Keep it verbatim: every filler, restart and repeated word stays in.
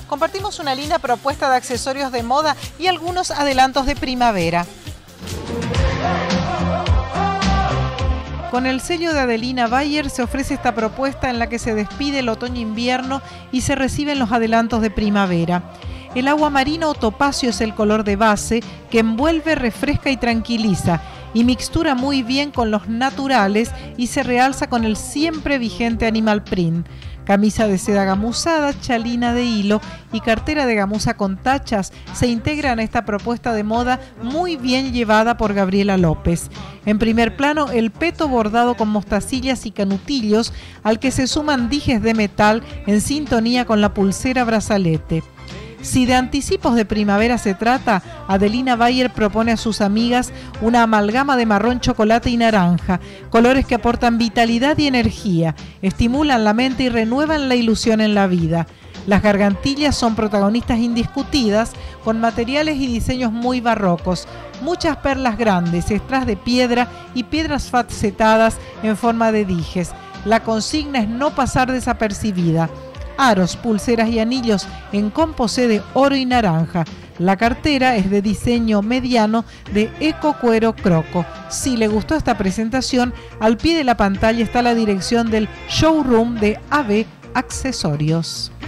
compartimos una linda propuesta de accesorios de moda y algunos adelantos de primavera. Con el sello de Adelina Bayer se ofrece esta propuesta en la que se despide el otoño-invierno y se reciben los adelantos de primavera. El agua marino o topacio es el color de base que envuelve, refresca y tranquiliza y mixtura muy bien con los naturales y se realza con el siempre vigente animal print. Camisa de seda gamuzada, chalina de hilo y cartera de gamuza con tachas se integran a esta propuesta de moda muy bien llevada por Gabriela López. En primer plano, el peto bordado con mostacillas y canutillos, al que se suman dijes de metal en sintonía con la pulsera brazalete. Si de anticipos de primavera se trata, Adelina Bayer propone a sus amigas una amalgama de marrón, chocolate y naranja, colores que aportan vitalidad y energía, estimulan la mente y renuevan la ilusión en la vida. Las gargantillas son protagonistas indiscutidas, con materiales y diseños muy barrocos, muchas perlas grandes, estras de piedra y piedras facetadas en forma de dijes. La consigna es no pasar desapercibida. Aros, pulseras y anillos en composé de oro y naranja. La cartera es de diseño mediano de Eco Cuero Croco. Si le gustó esta presentación, al pie de la pantalla está la dirección del showroom de A B Accesorios.